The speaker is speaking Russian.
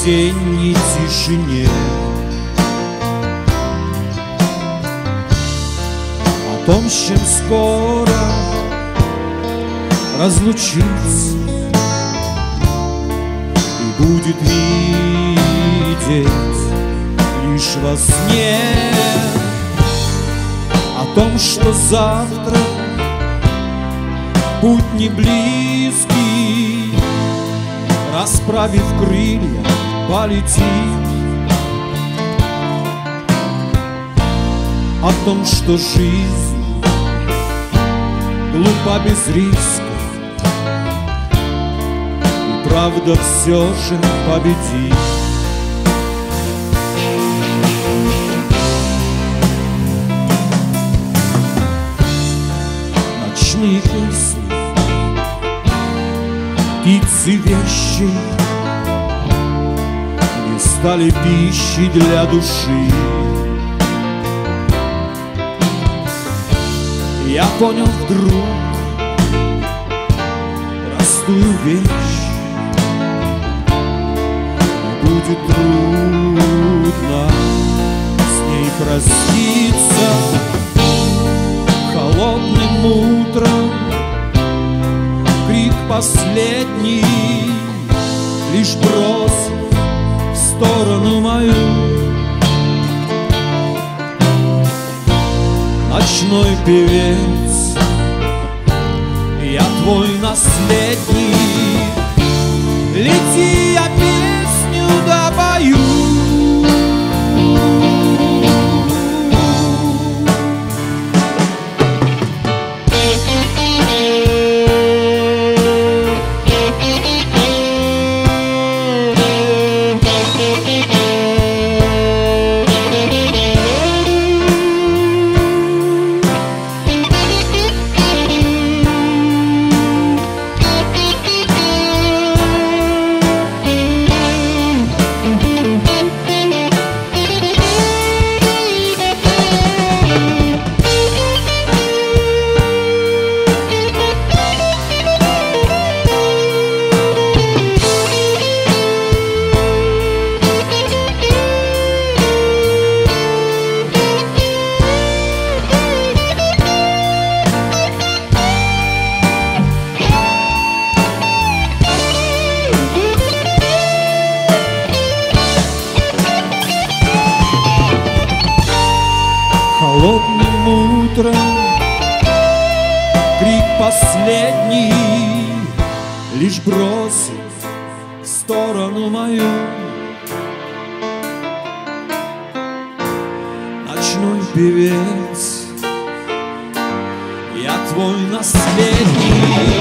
осенней тишине. О том, с чем скоро разлучиться и будет видеть лишь во сне. О том, что завтра путь не близкий, расправив крылья, полетит. О том, что жизнь глупа без риска, и правда все же победит. Ночные песни, птицы вещи не стали пищей для души. Я понял вдруг простую вещь: будет трудно с ней проститься. Холодным утром крик последний лишь бросил в сторону мою. Ночной певец, я твой наследник, лети, я песню допою. Холодным утром крик последний лишь бросит в сторону мою. Ночной певец, я твой наследник.